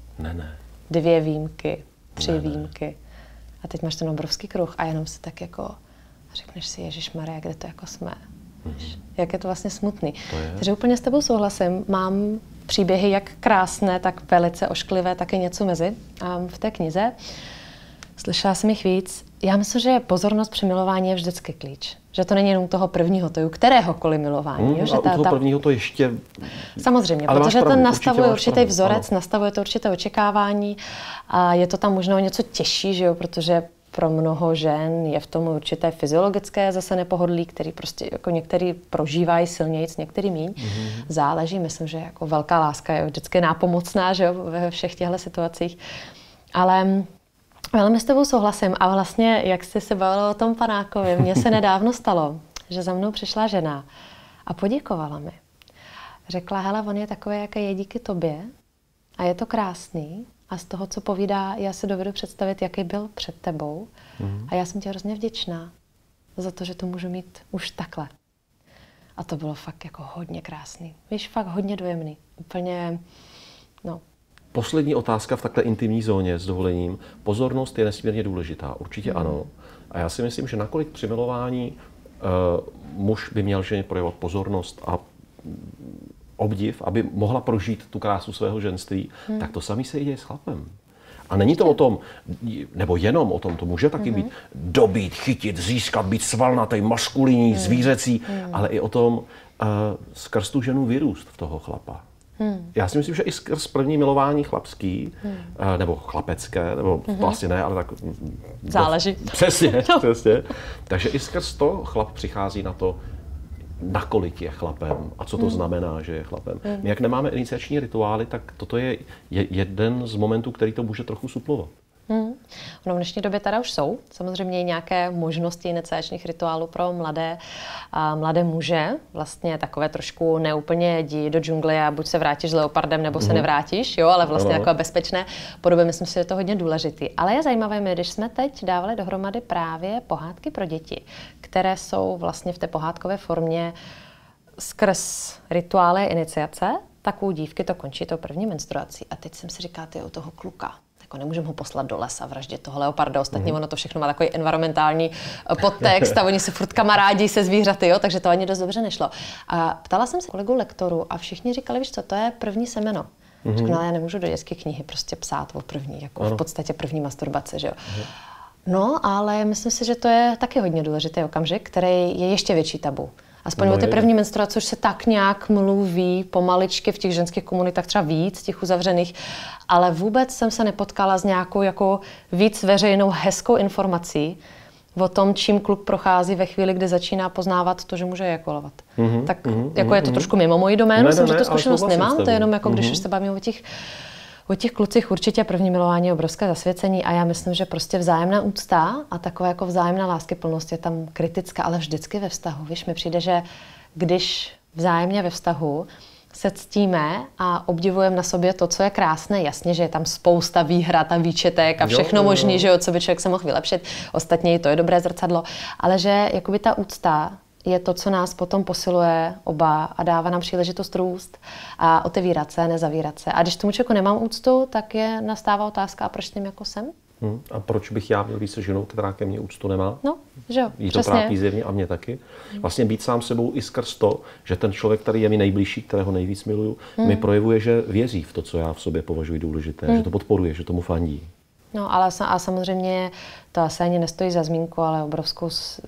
2 výjimky. 3 výjimky. A teď máš ten obrovský kruh a jenom si tak jako řekneš si, Ježišmarja, kde to jako jsme. Jak je to vlastně smutný. Takže úplně s tebou souhlasím. Mám příběhy jak krásné, tak velice ošklivé, taky něco mezi v té knize. Slyšela jsem jich víc. Já myslím, že pozornost při milování je vždycky klíč. Že to není jenom toho prvního, to je u kteréhokoliv milování. Jo? Že u toho prvního to ještě... Samozřejmě, ale protože ten nastavuje určitý vzorec, nastavuje to určité očekávání a je to tam možná něco těžší, že jo? Protože pro mnoho žen je v tom určité fyziologické zase nepohodlí, který prostě jako některý prožívají silnějc, některý míň. Záleží, myslím, že jako velká láska je vždycky nápomocná, že jo? Ve všech těchto situacích. Ale velmi s tebou souhlasím a vlastně, jak jste se bavili o tom panákovi, mně se nedávno stalo, že za mnou přišla žena a poděkovala mi. Řekla, hele, on je takový, jaký je díky tobě a je to krásný a z toho, co povídá, já si dovedu představit, jaký byl před tebou a já jsem ti hrozně vděčná za to, že to můžu mít už takhle. A to bylo fakt jako hodně krásný. Víš, fakt hodně dojemný. Úplně, Poslední otázka v takhle intimní zóně s dovolením. Pozornost je nesmírně důležitá, určitě ano. A já si myslím, že nakolik při milování muž by měl ženě projevovat pozornost a obdiv, aby mohla prožít tu krásu svého ženství, tak to samé se i děje s chlapem. A není to o tom, nebo jenom o tom, to může taky být dobít, chytit, získat, být svalnatý, maskulinní, zvířecí, ale i o tom skrz tu ženu vyrůst v toho chlapa. Já si myslím, že i skrz první milování chlapský, nebo chlapecké, nebo to asi ne, ale tak... Záleží. Přesně. Takže i skrz to chlap přichází na to, nakolik je chlapem a co to znamená, že je chlapem. My jak nemáme iniciační rituály, tak toto je jeden z momentů, který to může trochu suplovat. No, v dnešní době teda už jsou samozřejmě nějaké možnosti iniciačních rituálů pro mladé muže. Vlastně takové trošku neúplně jdi do džungle a buď se vrátíš s leopardem, nebo se nevrátíš, jo, ale vlastně takové bezpečné podobě. Myslím si, že je to hodně důležitý. Ale je zajímavé, když jsme teď dávali dohromady právě pohádky pro děti, které jsou vlastně v té pohádkové formě skrz rituály iniciace, tak u dívky to končí tou první menstruací. A teď jsem si říkala, ty u toho kluka. Nemůžeme ho poslat do lesa, vraždit toho leoparda. Ostatně ono to všechno má takový environmentální podtext a oni se furt kamarádí se zvířaty, jo? Takže to ani dost dobře nešlo. A ptala jsem se kolegu lektorů a všichni říkali, víš co, to je první semeno. Řekla, ale já nemůžu do dětské knihy prostě psát o první, jako v podstatě první masturbace, že jo. No, ale myslím si, že to je taky hodně důležitý okamžik, který je ještě větší tabu. Aspoň o ty první menstruace už se tak nějak mluví pomaličky v těch ženských komunitách, třeba víc, těch uzavřených, ale vůbec jsem se nepotkala s nějakou jako víc veřejnou hezkou informací o tom, čím kluk prochází ve chvíli, kdy začíná poznávat to, že může ejakulovat. Tak jako je to trošku mimo moji doménu, myslím, že tu zkušenost nemám, to je jenom jako když už se bavíme o těch klucích určitě první milování je obrovské zasvěcení a já myslím, že prostě vzájemná úcta a taková jako vzájemná láskyplnost je tam kritická, ale vždycky ve vztahu. Víš, mi přijde, že když vzájemně ve vztahu se ctíme a obdivujeme na sobě to, co je krásné. Jasně, že je tam spousta výhrad a výčetek a všechno možný, že jo, co by člověk se mohl vylepšit. Ostatně i to je dobré zrcadlo. Ale že jakoby ta úcta je to, co nás potom posiluje oba a dává nám příležitost růst a otevírat se, nezavírat se. A když tomu člověku nemám úctu, tak nastává otázka, a proč s ním jako jsem? A proč bych já měl být se ženou, která ke mně úctu nemá? No, že jo, jí to trápí zjevně a mě taky. Vlastně být sám sebou i skrz to, že ten člověk, který je mi nejbližší, kterého nejvíc miluju, mi projevuje, že věří v to, co já v sobě považuji důležité, že to podporuje, že tomu fandí. No, ale a samozřejmě to asi ani nestojí za zmínku, ale obrovskou,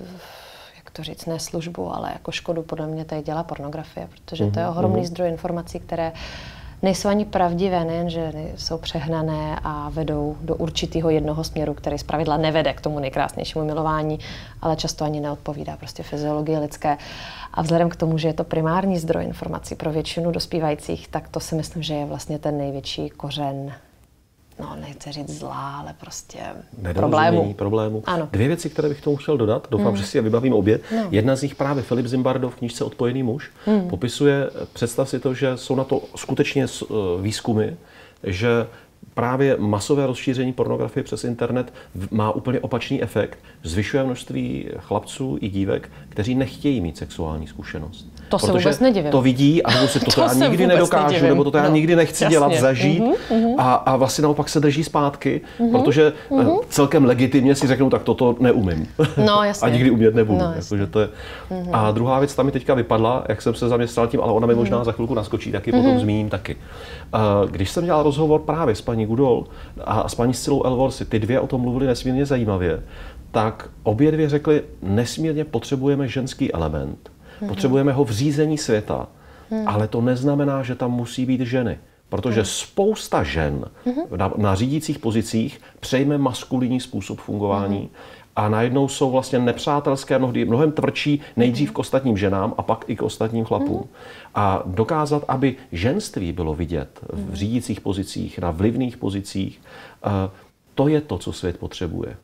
jak to říct, ne službu, ale jako škodu podle mě tady dělá pornografie, protože to je ohromný zdroj informací, které nejsou ani pravdivé, nejen, že jsou přehnané a vedou do určitého jednoho směru, který zpravidla nevede k tomu nejkrásnějšímu milování, ale často ani neodpovídá prostě fyziologii lidské. A vzhledem k tomu, že je to primární zdroj informací pro většinu dospívajících, tak to si myslím, že je vlastně ten největší kořen, no nechci říct zlá, ale prostě problému. Ano. 2 věci, které bych tomu chtěl dodat, doufám, že si je vybavím obě. No. Jedna z nich právě Filip Zimbardo v knížce Odpojený muž popisuje, představ si to, že jsou na to skutečně výzkumy, že právě masové rozšíření pornografie přes internet má úplně opačný efekt. Zvyšuje množství chlapců i dívek, kteří nechtějí mít sexuální zkušenost. To se vůbec nedivím. To vidí a nebo si to já nikdy nedokážu, nedivím. Nebo to já nikdy nechci dělat, zažít a vlastně naopak se drží zpátky, protože celkem legitimně si řeknou, tak toto neumím. No, jasně. A nikdy umět nebudu. No, jakože to je. A druhá věc tam mi teďka vypadla, jak jsem se zaměstnal tím, ale ona mi možná za chvilku naskočí, taky potom zmíním taky. Když jsem dělal rozhovor právě s paní Goodall a s paní Scillou Elworthy, ty 2 o tom mluvili nesmírně zajímavě, tak obě 2 řekly, nesmírně potřebujeme ženský element, potřebujeme ho v řízení světa, ale to neznamená, že tam musí být ženy. Protože spousta žen na řídících pozicích přejme maskulinní způsob fungování a najednou jsou vlastně nepřátelské, mnohem tvrdší nejdřív k ostatním ženám a pak i k ostatním chlapům. A dokázat, aby ženství bylo vidět v řídících pozicích, na vlivných pozicích, to je to, co svět potřebuje.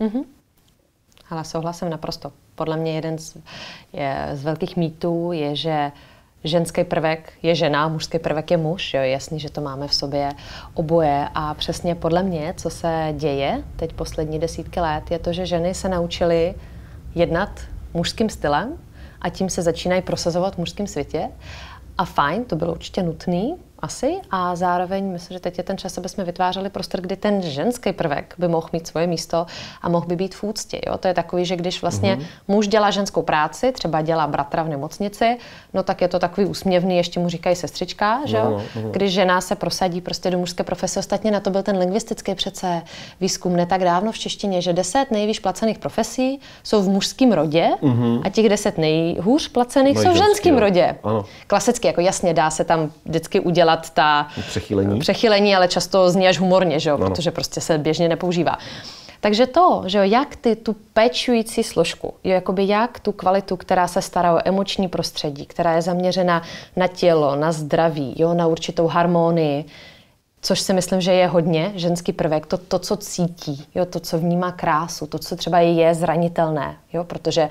Ale souhlasím naprosto. Podle mě jeden z velkých mýtů je, že ženský prvek je žena, mužský prvek je muž. Jo, je jasný, že to máme v sobě oboje. A přesně podle mě, co se děje teď poslední desítky let, je to, že ženy se naučily jednat mužským stylem a tím se začínají prosazovat v mužském světě. A fajn, to bylo určitě nutný, asi, a zároveň myslím, že teď je ten čas, aby jsme vytvářeli prostor, kdy ten ženský prvek by mohl mít svoje místo a mohl by být v úctě. Jo? To je takový, že když vlastně muž dělá ženskou práci, třeba dělá bratra v nemocnici, no tak je to takový úsměvný, ještě mu říkají sestřička, že jo? Když žena se prosadí prostě do mužské profese. Ostatně na to byl ten lingvistický přece výzkum ne tak dávno v češtině, že 10 nejvíc placených profesí jsou v mužském rodě a těch 10 nejhůř placených jsou v ženském rodě. Ano. Klasicky, jako jasně dá se tam vždycky udělat ta přechylení, ale často zní až humorně, že jo? Protože prostě se běžně nepoužívá. Takže to, že jo, jak tu péčující složku, jo, jakoby jak tu kvalitu, která se stará o emoční prostředí, která je zaměřena na tělo, na zdraví, jo, na určitou harmonii, což si myslím, že je hodně ženský prvek, to co cítí, jo, to, co vnímá krásu, to, co třeba je zranitelné, jo, protože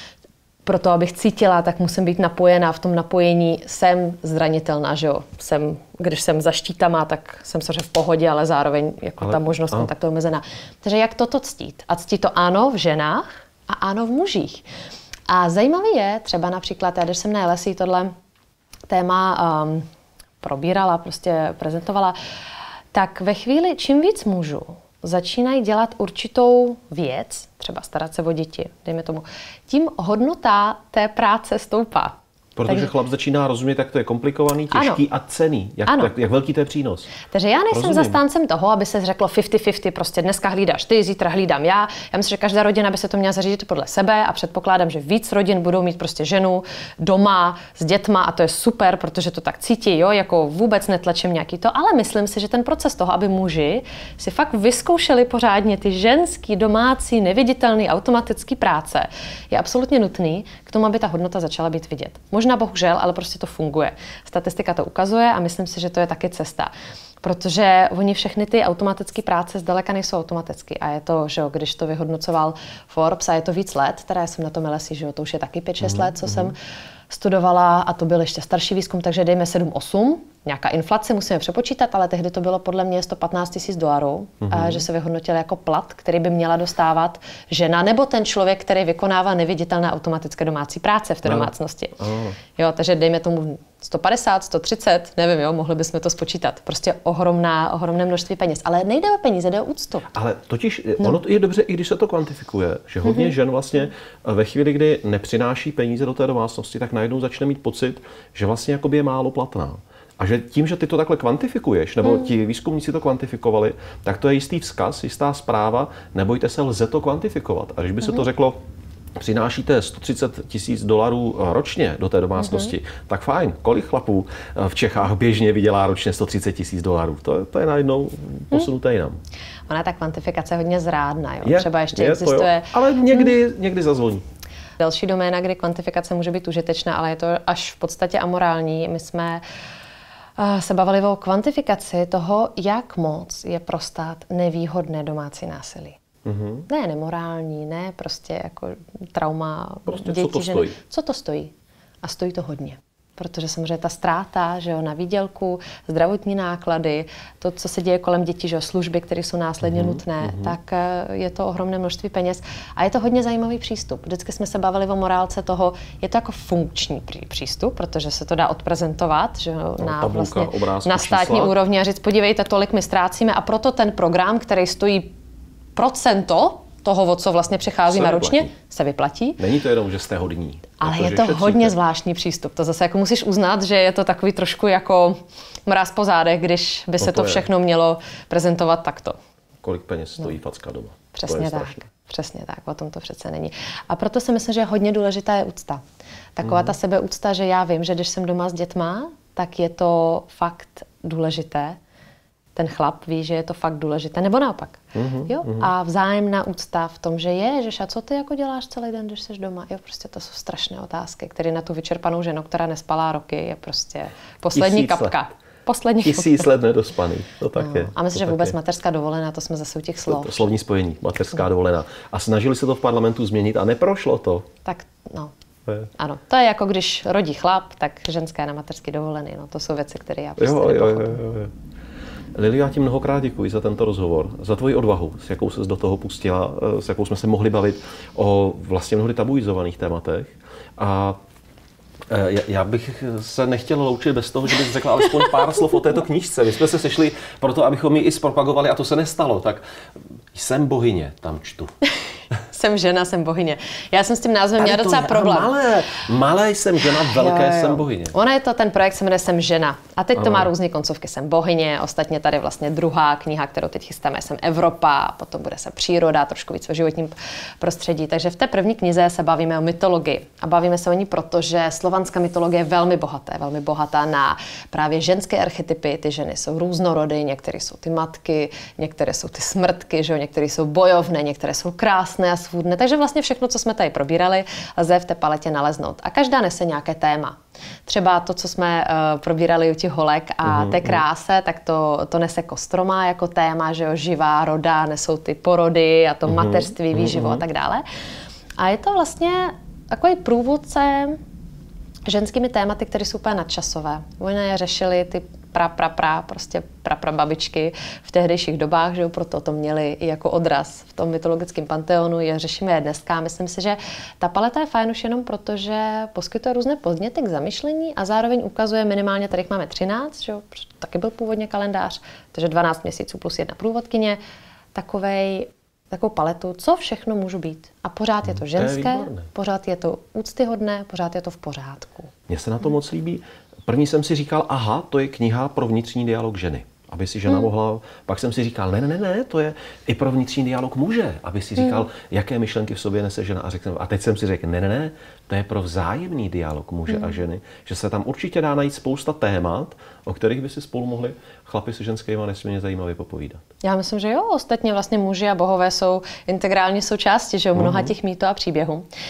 proto, abych cítila, tak musím být napojená. V tom napojení jsem zranitelná, že jo. Když jsem za štítama, tak jsem samozřejmě v pohodě, ale zároveň jako ta možnost kontaktu je omezená. Takže jak toto ctít? A ctít to ano v ženách a ano v mužích. A zajímavé je, třeba například, když jsem na LSE tohle téma probírala, prostě prezentovala, tak ve chvíli, čím víc mužů začínají dělat určitou věc, třeba starat se o děti, dejme tomu, tím hodnota té práce stoupá. Protože chlap začíná rozumět, jak to je komplikovaný, těžký a cenný. Jak velký to je přínos. Takže já nejsem zastáncem toho, aby se řeklo 50-50, prostě dneska hlídáš ty, zítra hlídám já. Já myslím, že každá rodina by se to měla zařídit podle sebe a předpokládám, že víc rodin budou mít prostě ženu doma s dětma a to je super, protože to tak cítí, jo, jako vůbec netlačím nějaký to, ale myslím si, že ten proces toho, aby muži si fakt vyzkoušeli pořádně ty ženský, domácí, neviditelný, automatický práce, je absolutně nutný k tomu, aby ta hodnota začala být vidět. Možná bohužel, ale prostě to funguje. Statistika to ukazuje a myslím si, že to je taky cesta. Protože oni všechny ty automatické práce zdaleka nejsou automaticky. A je to, že když to vyhodnocoval Forbes a je to víc let, teda já jsem na tom LSE, že to už je taky 5-6 let, co jsem studovala, a to byl ještě starší výzkum, takže dejme 7-8, nějaká inflace, musíme přepočítat, ale tehdy to bylo podle mě $115 000, že se vyhodnotil jako plat, který by měla dostávat žena nebo ten člověk, který vykonává neviditelné automatické domácí práce v té domácnosti. Jo, takže dejme tomu 150, 130, nevím, jo, mohli bychom to spočítat. Prostě ohromné množství peněz. Ale nejde o peníze, jde o úctu. Ale totiž ono je dobře, i když se to kvantifikuje, že hodně žen vlastně ve chvíli, kdy nepřináší peníze do té domácnosti, tak najednou začne mít pocit, že vlastně jakoby je málo platná. A že tím, že ty to takhle kvantifikuješ, nebo ti výzkumníci to kvantifikovali, tak to je jistý vzkaz, jistá zpráva, nebojte se, lze to kvantifikovat. A když by se to řeklo, přinášíte $130 000 ročně do té domácnosti, tak fajn, kolik chlapů v Čechách běžně vydělá ročně $130 000? To je najednou posunuté jinam. Ona ta kvantifikace je hodně zrádná, jo? Třeba ještě existuje... Ale někdy zazvoní. Další doména, kdy kvantifikace může být užitečná, ale je to až v podstatě amorální. My jsme se bavili o kvantifikaci toho, jak moc je pro stát nevýhodné domácí násilí. Ne nemorální, ne prostě jako trauma prostě dětí, co to stojí. Co to stojí? A stojí to hodně. Protože samozřejmě ta ztráta, že jo, na výdělku, zdravotní náklady, to, co se děje kolem dětí, že jo, služby, které jsou následně nutné, tak je to ohromné množství peněz. A je to hodně zajímavý přístup. Vždycky jsme se bavili o morálce toho, je to jako funkční přístup, protože se to dá odprezentovat, že jo, na státní úrovni a říct, podívejte, tolik my ztrácíme a proto ten program, který stojí procento toho, o co vlastně přecházíme ročně, se vyplatí. Není to jenom, že jste hodní. Ale je to hodně zvláštní přístup. To zase jako musíš uznat, že je to takový trošku jako mráz po zádech, když by se to všechno mělo prezentovat takto. Kolik peněz stojí facka doma. Přesně tak. Přesně tak, o tom to přece není. A proto si myslím, že hodně důležitá je úcta. Taková ta sebeúcta, že já vím, že když jsem doma s dětma, tak je to fakt důležité. Ten chlap ví, že je to fakt důležité, nebo naopak. Jo? A vzájemná úcta v tom, že ježiš, a co ty jako děláš celý den, když jsi doma? Jo, prostě to jsou strašné otázky, které na tu vyčerpanou ženu, která nespala roky, je prostě poslední kapka. Poslední 1000 let nedospaný, to tak je. A myslím, že vůbec mateřská dovolená, to jsme zase u těch slov. To slovní spojení, mateřská dovolená. A snažili se to v parlamentu změnit a neprošlo to. Tak no. Ano, to je jako když rodí chlap, tak ženská na mateřský dovolený. No, to jsou věci, které já prostě nepochopím. Lili, já ti mnohokrát děkuji za tento rozhovor, za tvoji odvahu, s jakou ses do toho pustila, s jakou jsme se mohli bavit o vlastně mnohdy tabuizovaných tématech. A já bych se nechtěl loučit bez toho, že bys řekla alespoň pár slov o této knížce. My jsme se sešli proto, abychom ji i zpropagovali a to se nestalo. Tak jsem bohyně, tam čtu. Jsem žena, jsem bohyně. Já jsem s tím názvem měla docela problém. Malé jsem žena, velké jsem bohyně. Ona je to, ten projekt se jmenuje Jsem žena. A teď to má různé koncovky. Jsem bohyně, ostatně tady vlastně druhá kniha, kterou teď chystáme, Jsem Evropa, potom bude se příroda, trošku víc o životním prostředí. Takže v té první knize se bavíme o mytologii. A bavíme se o ní, protože slovanská mytologie je velmi bohatá na právě ženské archetypy. Ty ženy jsou různorody, některé jsou ty matky, některé jsou ty smrtky, že jo? Některé jsou bojovné, některé jsou krásné a svůdné. Takže vlastně všechno, co jsme tady probírali, lze v té paletě naleznout. A každá nese nějaké téma. Třeba to, co jsme probírali u těch holek a té kráse, tak to nese Kostroma jako téma, že jo, živá roda, nesou ty porody a to mateřství, výživu a tak dále. A je to vlastně takový průvodce ženskými tématy, které jsou úplně nadčasové. Oni je řešili ty prostě prababičky v tehdejších dobách, že jo, proto to měli i jako odraz v tom mytologickém panteonu, je řešíme je dneska. Myslím si, že ta paleta je fajn už jenom proto, že poskytuje různé podněty k zamyšlení a zároveň ukazuje minimálně, tady máme 13, že jo, taky byl původně kalendář, takže 12 měsíců plus 1 průvodkyně, takovou paletu, co všechno můžu být. A pořád je to ženské, pořád je to úctyhodné, pořád je to v pořádku. Mně se na to moc líbí. První jsem si říkal, aha, to je kniha pro vnitřní dialog ženy. Aby si žena mohla, pak jsem si říkal, ne, to je i pro vnitřní dialog muže. Aby si říkal, jaké myšlenky v sobě nese žena. A teď jsem si řekl, ne, to je pro vzájemný dialog muže a ženy. Že se tam určitě dá najít spousta témat, o kterých by si spolu mohli chlapi se ženskýma nesmírně zajímavě popovídat. Já myslím, že jo, ostatně vlastně muži a bohové jsou integrální součástí, že jo, mnoha těch mýtů a příběhů.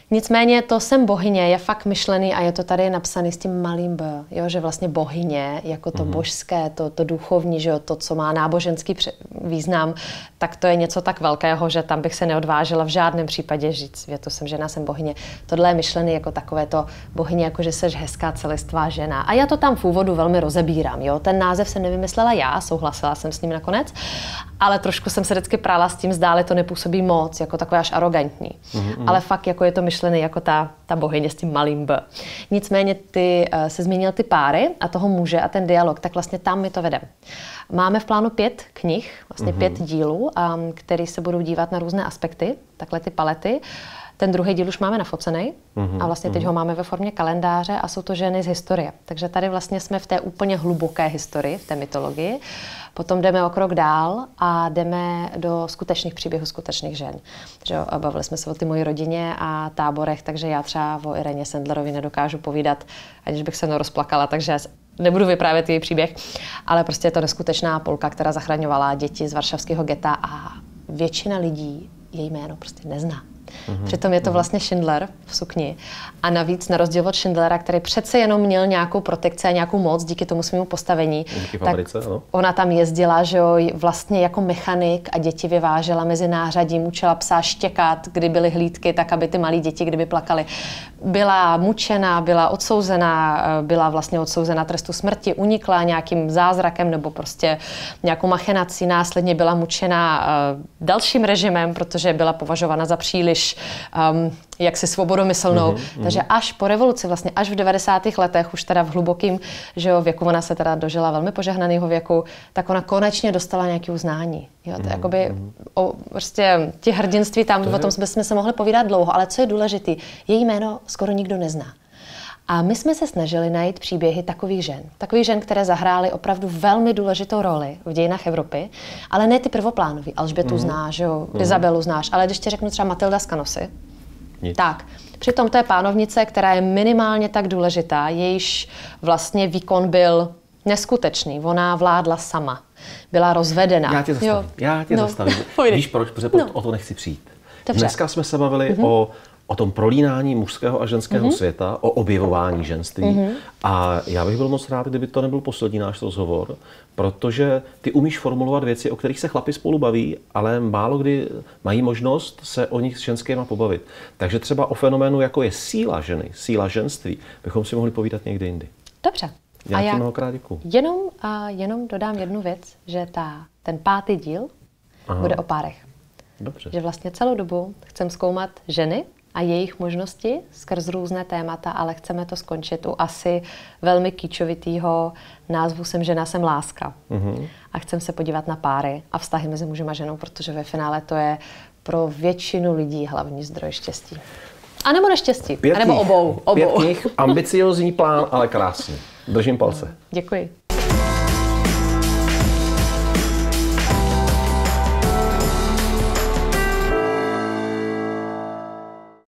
Nicméně to jsem bohyně je fakt myšlený a je to tady napsaný s tím malým b, jo, že vlastně bohyně, jako to božské, to duchovní, že jo, to, co má náboženský význam, tak to je něco tak velkého, že tam bych se neodvážila v žádném případě říct větu jsem žena, jsem bohyně. Tohle je myšlený jako takové to bohyně, jako že seš hezká celistvá žena. A já to tam v úvodu velmi rozebírám, jo. Ten název jsem nevymyslela já, souhlasila jsem s ním nakonec, ale trošku jsem se vždycky prála s tím, zdále to nepůsobí moc, jako takové až arrogantní. Ale fakt jako je to myšlený jako ta bohyně s tím malým b. Nicméně ty se zmínil ty páry a toho muže a ten dialog, tak vlastně tam my to vedeme. Máme v plánu 5 knih, vlastně 5 dílů, které se budou dívat na různé aspekty, takhle ty palety. Ten druhý díl už máme nafocený a vlastně teď ho máme ve formě kalendáře a jsou to ženy z historie. Takže tady vlastně jsme v té úplně hluboké historii, v té mytologii. Potom jdeme o krok dál a jdeme do skutečných příběhů skutečných žen. Že jo, bavili jsme se o ty mojí rodině a táborech, takže já třeba o Ireně Sendlerovi nedokážu povídat, aniž bych se nerozplakala, takže nebudu vyprávět její příběh, ale prostě je to neskutečná Polka, která zachraňovala děti z varšavského geta a většina lidí její jméno prostě nezná. Přitom je to vlastně Schindler v sukni. A navíc na rozdíl od Schindlera, který přece jenom měl nějakou protekci a nějakou moc díky tomu svému postavení, fabrice, tak ona tam jezdila, že jo, vlastně jako mechanik a děti vyvážela mezi nářadím, učila psa štěkat, kdy byly hlídky, tak aby ty malí děti, kdyby plakali. Byla mučena, byla odsouzená, byla vlastně odsouzena trestu smrti, unikla nějakým zázrakem nebo prostě nějakou machinací, následně byla mučena dalším režimem, protože byla považována za příliš jaksi svobodomyslnou. Takže až po revoluci, vlastně až v 90. letech, už teda v hlubokým, že jo, věku, ona se teda dožila velmi požehnaného věku, tak ona konečně dostala nějaké uznání. Jo, to jakoby prostě ti hrdinství tam, o tom jsme se mohli povídat dlouho, ale co je důležité, její jméno skoro nikdo nezná. A my jsme se snažili najít příběhy takových žen, které zahrály opravdu velmi důležitou roli v dějinách Evropy, ale ne ty prvoplánový. Alžbětu znáš, jo, Izabelu znáš, ale když ti řeknu třeba Matilda z Canosy, tak přitom to je pánovnice, která je minimálně tak důležitá, jejíž vlastně výkon byl neskutečný. Ona vládla sama, byla rozvedená. Já tě zastavím. Víš proč? Protože o to nechci přijít. Dobře. Dneska jsme se bavili o tom prolínání mužského a ženského světa, o objevování ženství. A já bych byl moc rád, kdyby to nebyl poslední náš rozhovor, protože ty umíš formulovat věci, o kterých se chlapi spolu baví, ale málo kdy mají možnost se o nich s ženskýma pobavit. Takže třeba o fenoménu, jako je síla ženy, síla ženství, bychom si mohli povídat někdy jindy. Dobře. Já ti mnohokrát děkuju. Jenom dodám jednu věc, že ten 5. díl bude o párech. Dobře. Že vlastně celou dobu chcem zkoumat ženy a jejich možnosti skrz různé témata, ale chceme to skončit u asi velmi kýčovitýho názvu Jsem žena, jsem láska. A chcem se podívat na páry a vztahy mezi mužem a ženou, protože ve finále to je pro většinu lidí hlavní zdroj štěstí. A nebo neštěstí. A nebo obou. 5 knih, ambiciózní plán, ale krásný. Držím palce. Děkuji.